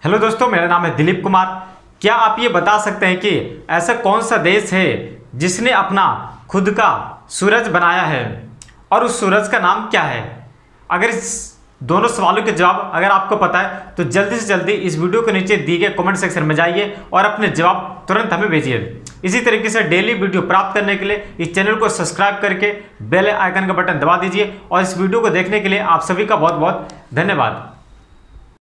Hello दोस्तों, मेरा नाम है दिलीप कुमार। क्या आप ये बता सकते हैं कि ऐसा कौन सा देश है जिसने अपना खुद का सूरज बनाया है और उस सूरज का नाम क्या है? अगर इस दोनों सवालों के जवाब अगर आपको पता है तो जल्दी से जल्दी इस वीडियो के नीचे दिए गए कमेंट सेक्शन में जाइए और अपने जवाब तुरंत हमें भेजिए। इसी तरीके से डेली वीडियो प्राप्त करने के लिए इस चैनल को सब्सक्राइब करके बेल आइकन का बटन दबा दीजिए और इस वीडियो को देखने के लिए आप सभी का बहुत बहुत धन्यवाद।